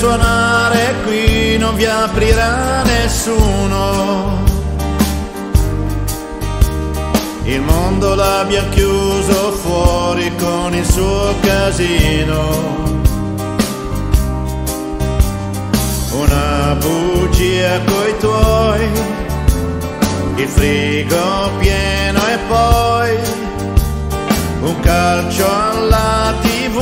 suonare qui non vi aprirà nessuno. Il mondo l'abbia chiuso fuori con il suo casino. Una bugia coi tuoi, il frigo pieno e poi un calcio alla TV.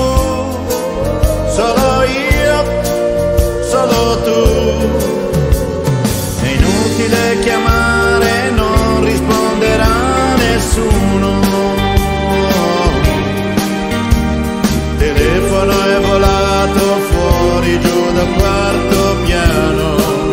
Solo io, solo tu. È inutile chiamare, non risponderà nessuno. Telefono è volato fuori giù dal quarto piano.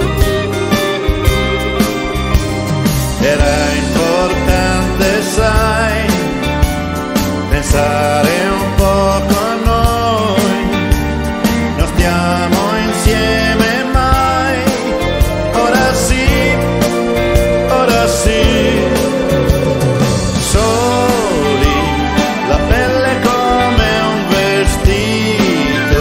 Era importante, sai, pensare un po' con noi. Non stiamo insieme mai. Ora sì, ora sì. Soli, la pelle come un vestito.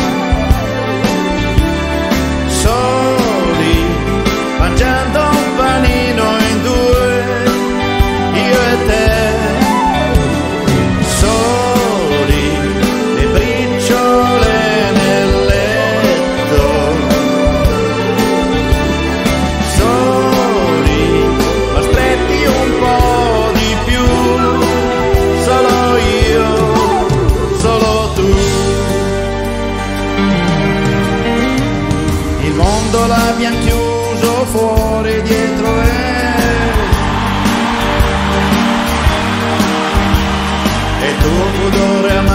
Soli, mangiando un panino in due, io e te. Soli, le briciole nel letto. Soli, ma stretti un po' di più. Solo io, solo tu. Il mondo l'abbiamo chiuso fuori dietro e il tuo pudore